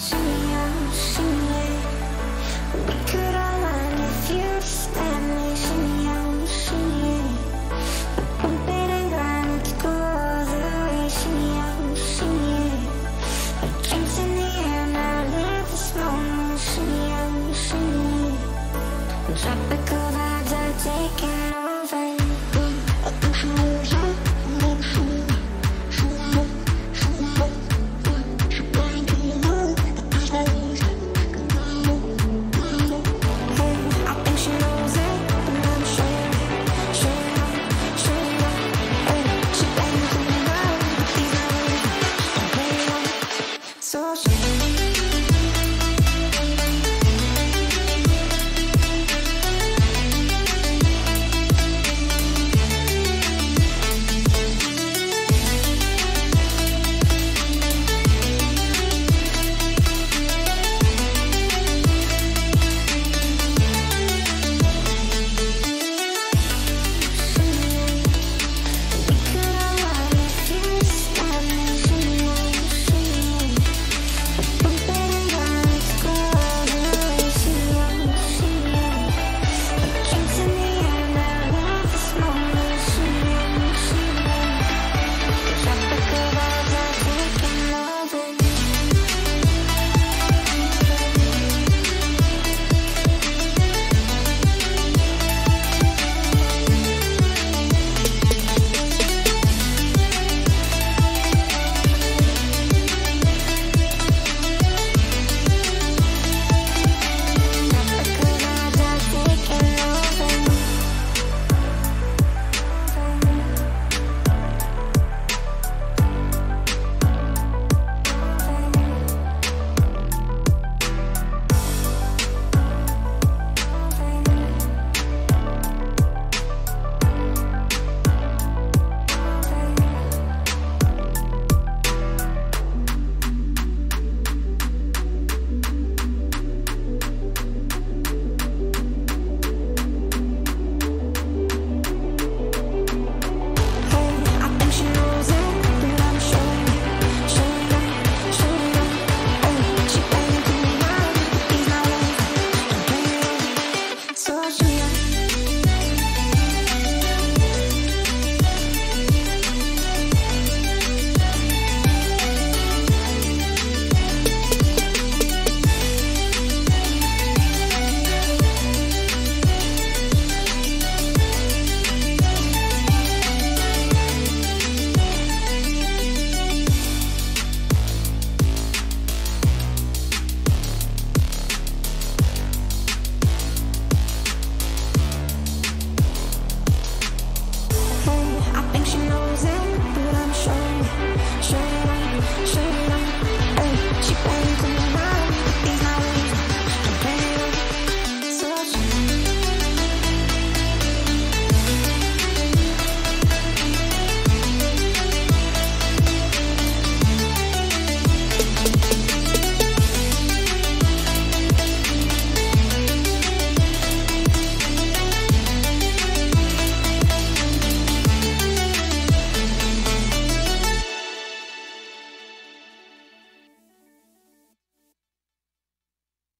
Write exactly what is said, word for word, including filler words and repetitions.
Shimmy on, shimmy. We could all run if you just let me. Shimmy on, shimmy. Bump it and grind, let's go all the way. Shimmy on, shimmy. Our drinks in the air, now live this moment. Shimmy on, shimmy. Tropical vibes are taking over.